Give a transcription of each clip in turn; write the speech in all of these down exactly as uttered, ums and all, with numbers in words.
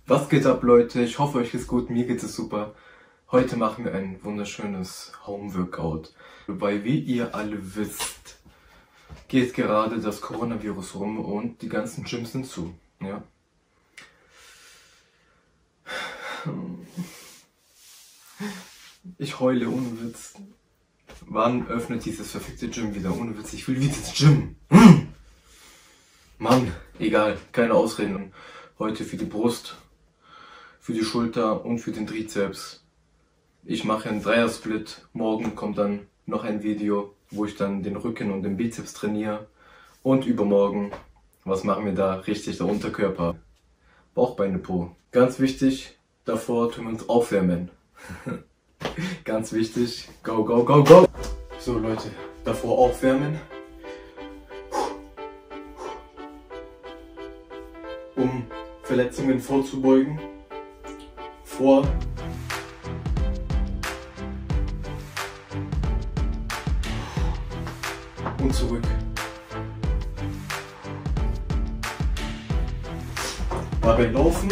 Was geht ab, Leute? Ich hoffe, euch geht's gut, mir geht es super. Heute machen wir ein wunderschönes Home-Workout. Weil, wie ihr alle wisst, geht gerade das Coronavirus rum und die ganzen Gyms sind zu. Ja. Ich heule ohne Witz. Wann öffnet dieses verfickte Gym wieder? Ohne Witz, ich will wieder ins Gym. Mann, egal, keine Ausreden. Heute für die Brust, für die Schulter und für den Trizeps. Ich mache einen Dreier-Split. Morgen kommt dann noch ein Video, wo ich dann den Rücken und den Bizeps trainiere. Und übermorgen, was machen wir da? Richtig, der Unterkörper. Bauch, Beine, Po. Ganz wichtig, davor tun wir uns aufwärmen. Ganz wichtig, go, go, go, go! So Leute, davor aufwärmen. Um Verletzungen vorzubeugen. Vor. Und zurück. Dabei laufen.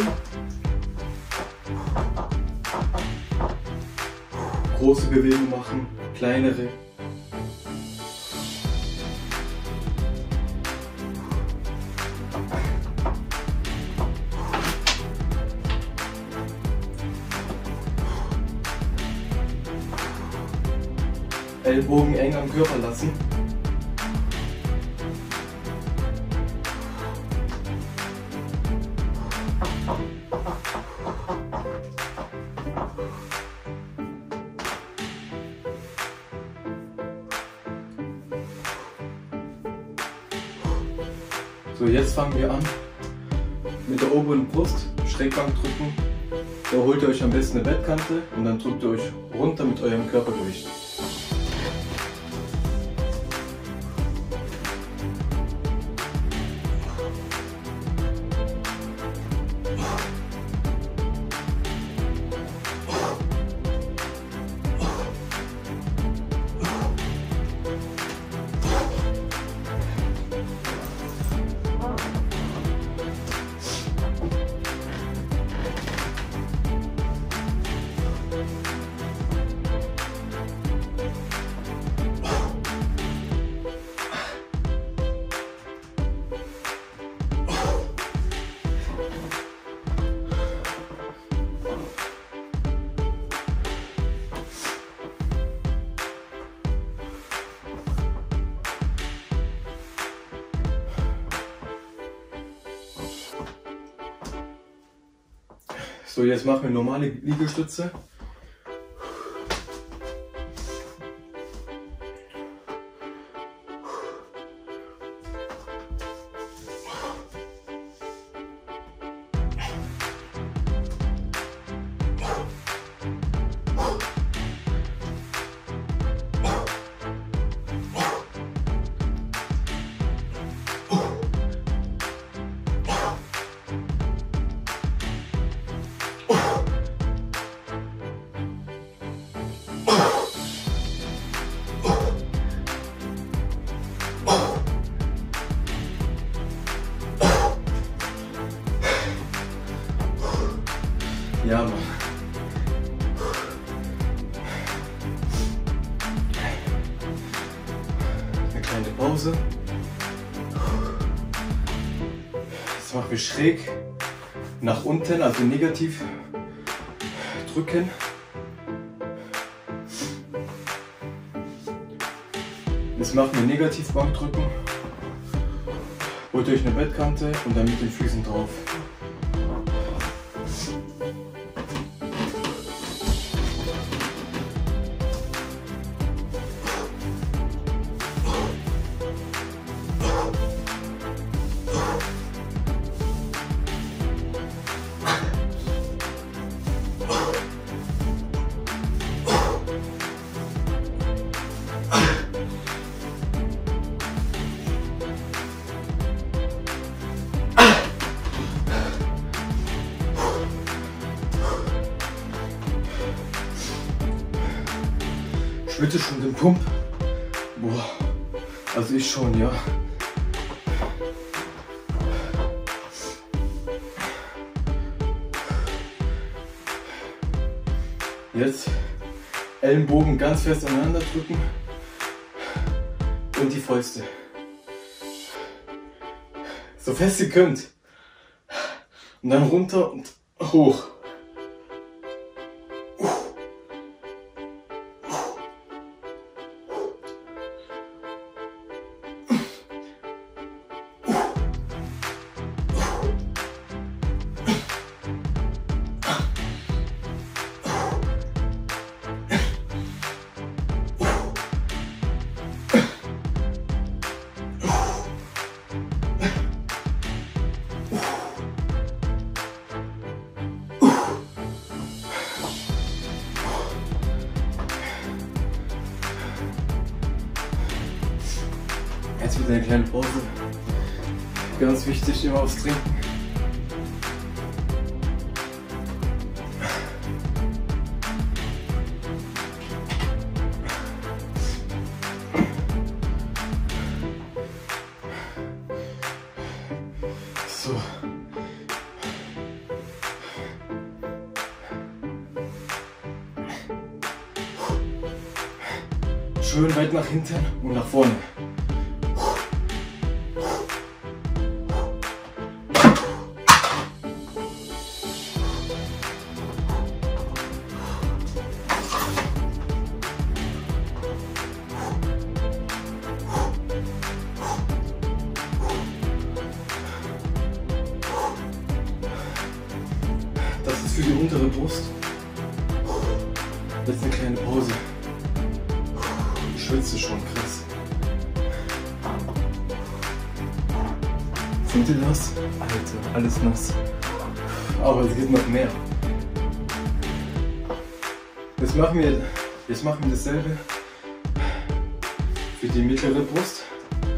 Große Bewegungen machen, kleinere. Ellbogen eng am Körper lassen. So, jetzt fangen wir an mit der oberen Brust, Schrägbank drücken. Da holt ihr euch am besten eine Bettkante und dann drückt ihr euch runter mit eurem Körpergewicht. So, jetzt machen wir normale Liegestütze. Ja, Mann. Eine kleine Pause. Jetzt machen wir schräg nach unten, also negativ drücken. Jetzt machen wir Negativbank drücken. Holt euch eine Bettkante und dann mit den Füßen drauf. Schwitte schon den Pump. Boah, also ich schon, ja. Jetzt Ellenbogen ganz fest aneinander drücken und die Fäuste. So fest ihr könnt. Und dann runter und hoch. Jetzt wieder eine kleine Pause. Ganz wichtig, immer aufs Trinken. So. Schön weit nach hinten und nach vorne. Das ist für die untere Brust. Jetzt eine kleine Pause. Ich schwitze schon krass. Seht ihr das? Alter, alles nass. Aber es geht noch mehr. Jetzt machen wir, jetzt machen wir dasselbe für die mittlere Brust.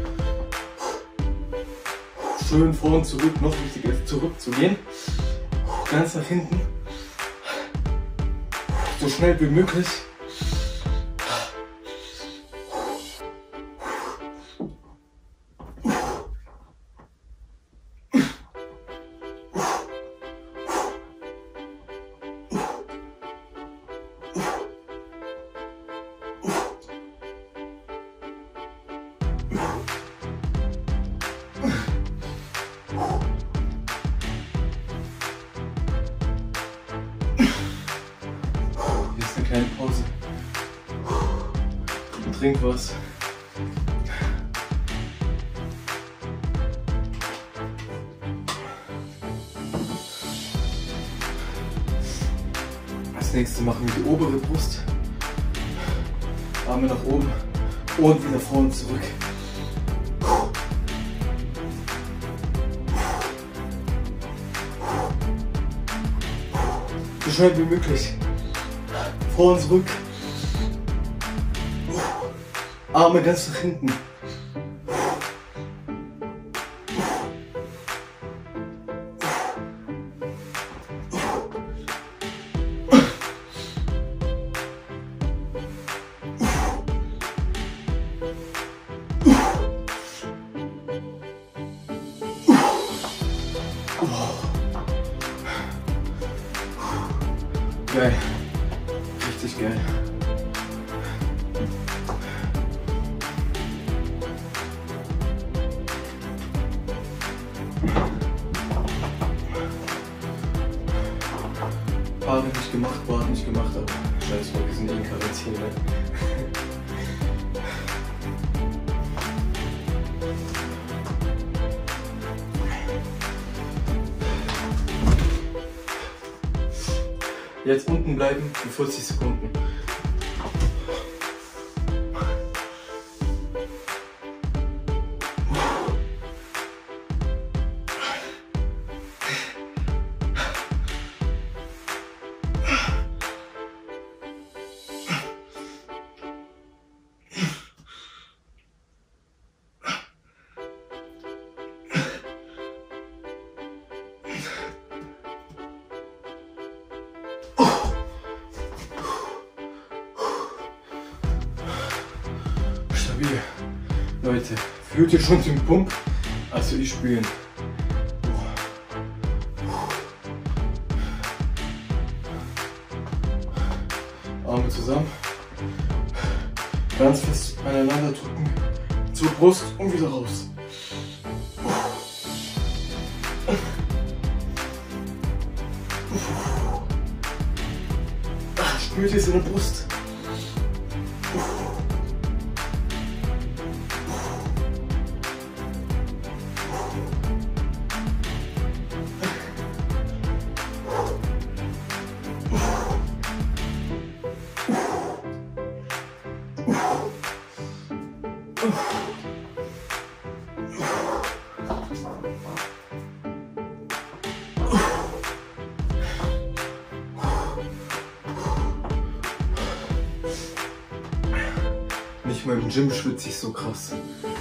Schön vor und zurück, noch wichtiger ist zurück zu gehen. Ganz nach hinten. So schnell wie möglich. Kleine Pause. Trink was. Als nächstes machen wir die obere Brust. Arme nach oben und wieder vor und zurück. So schnell wie möglich. Vor und zurück. Arme ganz nach hinten. Geil. Richtig geil. Paare nicht gemacht, Bart nicht gemacht, aber scheiß drauf, wir sind eh in Quarantäne. Jetzt unten bleiben für vierzig Sekunden. Leute, fühlt ihr schon den Pump? Also ich spüre ihn. Arme zusammen. Ganz fest aneinander drücken. Zur Brust und wieder raus. Spürt es in der Brust. Nicht mal im Gym schwitze ich so krass.